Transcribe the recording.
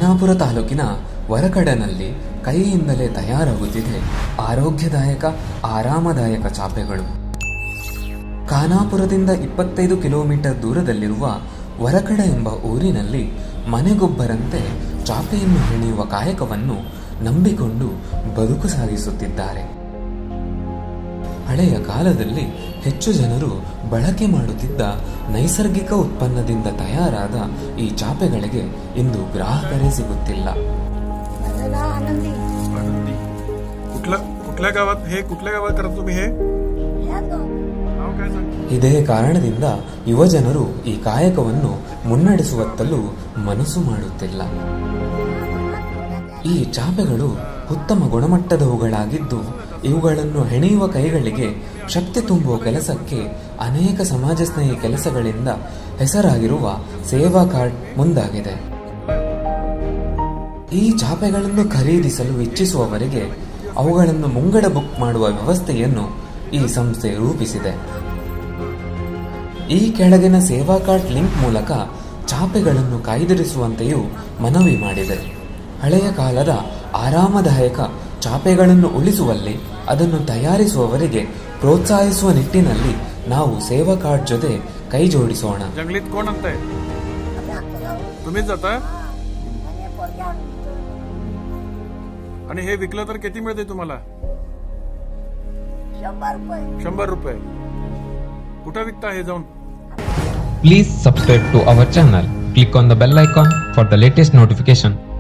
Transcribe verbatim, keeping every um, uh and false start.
ಖಾನಾಪುರ ತಾಲೂಕಿನ ವರಕಡನಲ್ಲಿ ಕೈಯಿಂದಲೇ ತಯಾರಾಗುತ್ತಿದೆ ಆರೋಗ್ಯದಾಯಕ ಆರಾಮದಾಯಕ ಚಾಪೆಗಳು. ಖಾನಾಪುರದಿಂದ ಇಪ್ಪತ್ತೈದು ಕಿಲೋಮೀಟರ್ ದೂರದಲ್ಲಿರುವ ವರಕಡ ಎಂಬ ಊರಿನಲ್ಲಿ ಮನೆಗೊಬ್ಬರಂತೆ ಚಾಪೆಯನ್ನು ಹೆಣೆಯುವ ಕಾಯಕವನ್ನು ನಂಬಿಕೊಂಡು ಬದುಕು ಸಾಗಿಸುತ್ತಿದ್ದಾರೆ. ಹಳೆಯ ಕಾಲದಲ್ಲಿ ಹೆಚ್ಚು ಜನರು ಬಳಕೆ ಮಾಡುತ್ತಿದ್ದ ನೈಸರ್ಗಿಕ ಉತ್ಪನ್ನದಿಂದ ತಯಾರಾದ ಈ ಚಾಪೆಗಳಿಗೆ ಇಂದು ಗ್ರಾಹಕರೇ ಸಿಗುತ್ತಿಲ್ಲ. ಇದೇ ಕಾರಣದಿಂದ ಯುವಜನರು ಈ ಕಾಯಕವನ್ನು ಮುನ್ನಡೆಸುವತ್ತಲೂ ಮನಸ್ಸು ಮಾಡುತ್ತಿಲ್ಲ. ಈ ಚಾಪೆಗಳು ಉತ್ತಮ ಗುಣಮಟ್ಟದವುಗಳಾಗಿದ್ದು ಇವುಗಳನ್ನು ಹೆಣೆಯುವ ಕೈಗಳಿಗೆ ಶಕ್ತಿ ತುಂಬುವ ಕೆಲಸಕ್ಕೆ ಅನೇಕ ಸಮಾಜ ಸ್ನೇಹಿ ಕೆಲಸಗಳಿಂದ ಹೆಸರಾಗಿರುವ ಸೇವಾ ಕಾರ್ಡ್ ಮುಂದಾಗಿದೆ. ಈ ಚಾಪೆಗಳನ್ನು ಖರೀದಿಸಲು ಇಚ್ಛಿಸುವವರಿಗೆ ಅವುಗಳನ್ನು ಮುಂಗಡ ಬುಕ್ ಮಾಡುವ ವ್ಯವಸ್ಥೆಯನ್ನು ಈ ಸಂಸ್ಥೆ ರೂಪಿಸಿದೆ. ಈ ಕೆಳಗಿನ ಸೇವಾ ಕಾರ್ಡ್ ಲಿಂಕ್ ಮೂಲಕ ಚಾಪೆಗಳನ್ನು ಕಾಯ್ದಿರಿಸುವಂತೆಯೂ ಮನವಿ ಮಾಡಿದೆ. ಹಳೆಯ ಕಾಲದ ಆರಾಮದಾಯಕ ಚಾಪೆಗಳನ್ನು ಉಳಿಸುವಲ್ಲಿ ಅದನ್ನು ತಯಾರಿಸುವವರಿಗೆ ಪ್ರೋತ್ಸಾಹಿಸುವ ನಿಟ್ಟಿನಲ್ಲಿ ನಾವು ಸೇವಾ ಕಾರ್ಡ್ ಜೊತೆ ಕೈ ಜೋಡಿಸೋಣ. जंगलीत कोण आणताय? तुम्हीच जाता? आणि हे विकलं तर किती मिळते तुम्हाला? शंभर रुपये. कुठं विकता हे जाऊन? Please subscribe to our channel. Click on the bell icon for the latest notification.